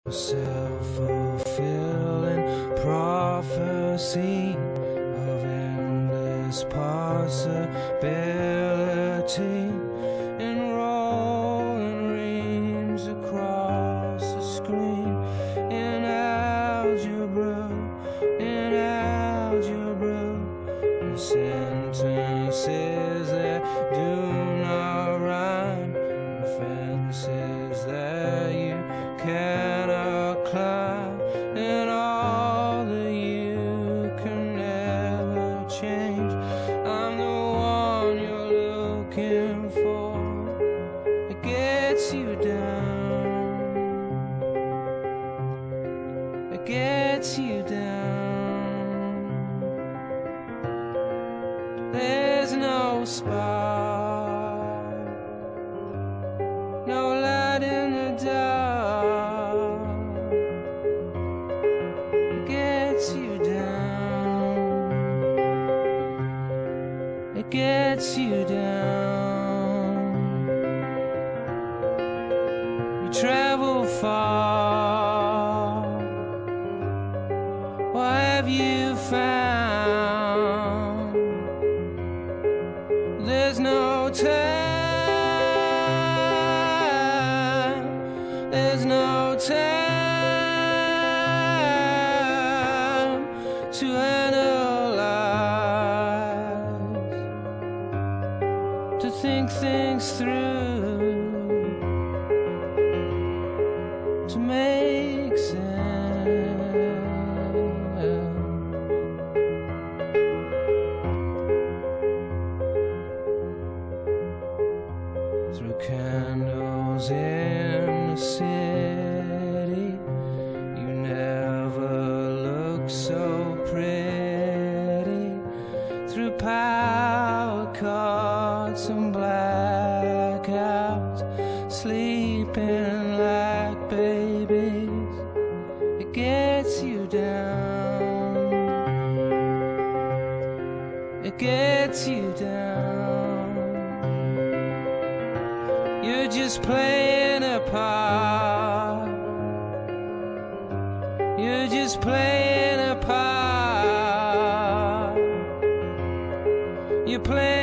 Self-fulfilling prophecy of endless possibility, enrolling reams across the screen in algebra, the sentences that do not rhyme, offenses that you cannot climb, and all that you can never change. I'm the one you're looking for. It gets you down. It gets you down. There's no spark, no light in the dark. It gets you down. It gets you down. You travel far. What have you found? There's no time. There's no time to analyze, to think things through, to make sense. Through candles in the city, you never look so pretty. Through power cuts and blackouts, sleeping like babies, it gets you down. It gets you down. You're just playing a part. You're just playing a part. You're playing